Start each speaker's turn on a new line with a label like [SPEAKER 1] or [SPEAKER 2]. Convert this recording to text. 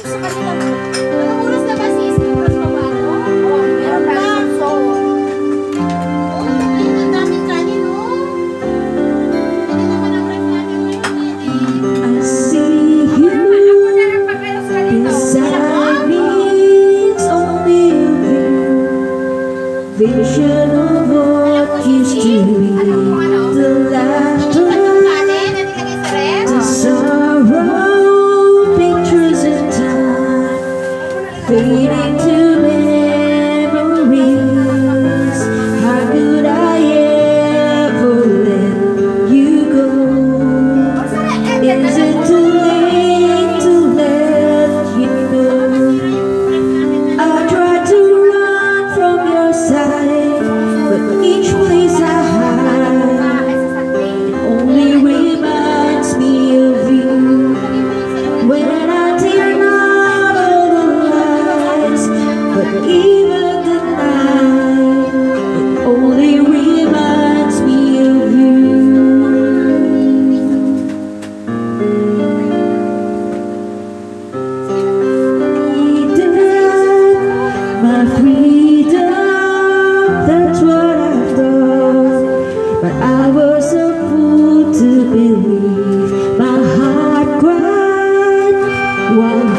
[SPEAKER 1] sa kanila. Anong oras na ba sis? Oras pa ba? Oo, meron lang. So, oh, ayun, ang daming kanin, no? Hindi naman ang ref natin ngayon, eh.
[SPEAKER 2] I see you beside me. It's only a vision of what used to be. The laughter, the sorrow, pictures of time fading to memories. How could I ever let you go? Is it too late to let you know? I tried to run from your side, but each place I hide only reminds me of you. When I did not all the lies, but even the night, it only reminds me of you. My freedom, that's what I thought, but I was a fool to believe. My heart cried while